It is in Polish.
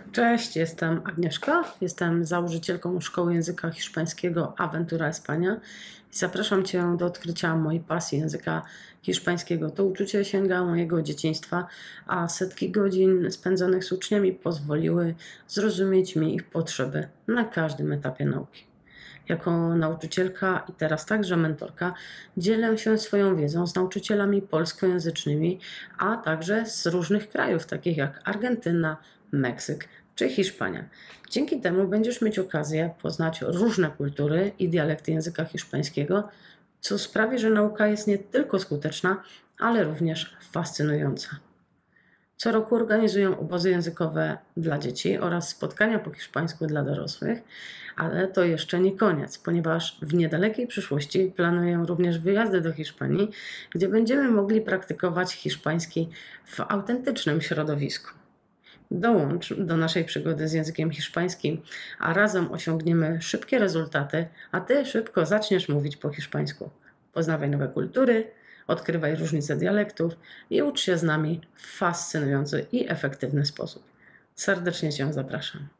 Cześć, jestem Agnieszka, jestem założycielką Szkoły Języka Hiszpańskiego Aventura España i zapraszam Cię do odkrycia mojej pasji języka hiszpańskiego. To uczucie sięga mojego dzieciństwa, a setki godzin spędzonych z uczniami pozwoliły zrozumieć mi ich potrzeby na każdym etapie nauki. Jako nauczycielka i teraz także mentorka dzielę się swoją wiedzą z nauczycielami polskojęzycznymi, a także z różnych krajów, takich jak Argentyna, Meksyk czy Hiszpania. Dzięki temu będziesz mieć okazję poznać różne kultury i dialekty języka hiszpańskiego, co sprawi, że nauka jest nie tylko skuteczna, ale również fascynująca. Co roku organizują obozy językowe dla dzieci oraz spotkania po hiszpańsku dla dorosłych, ale to jeszcze nie koniec, ponieważ w niedalekiej przyszłości planuję również wyjazdy do Hiszpanii, gdzie będziemy mogli praktykować hiszpański w autentycznym środowisku. Dołącz do naszej przygody z językiem hiszpańskim, a razem osiągniemy szybkie rezultaty, a Ty szybko zaczniesz mówić po hiszpańsku. Poznawaj nowe kultury, odkrywaj różnice dialektów i ucz się z nami w fascynujący i efektywny sposób. Serdecznie Cię zapraszam.